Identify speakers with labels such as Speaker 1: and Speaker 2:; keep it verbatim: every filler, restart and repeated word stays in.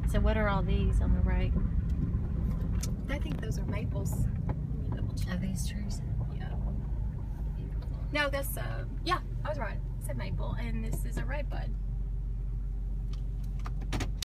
Speaker 1: So what are all these on the right?
Speaker 2: I think those are maples. Let me double check.
Speaker 1: Are these trees?
Speaker 2: Yeah. No, that's uh. Yeah, I was right. I said maple, and this is a redbud.